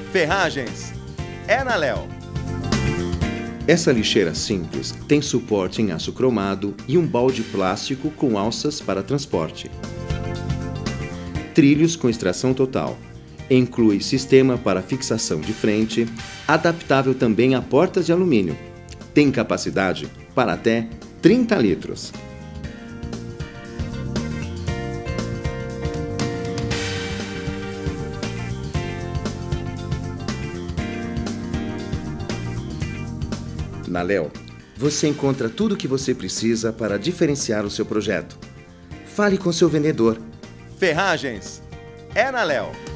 Ferragens é na Léo. Essa lixeira simples tem suporte em aço cromado e um balde plástico com alças para transporte. Trilhos com extração total. Inclui sistema para fixação de frente, adaptável também a portas de alumínio. Tem capacidade para até 30 litros. Na Léo, você encontra tudo o que você precisa para diferenciar o seu projeto. Fale com seu vendedor. Ferragens é na Léo.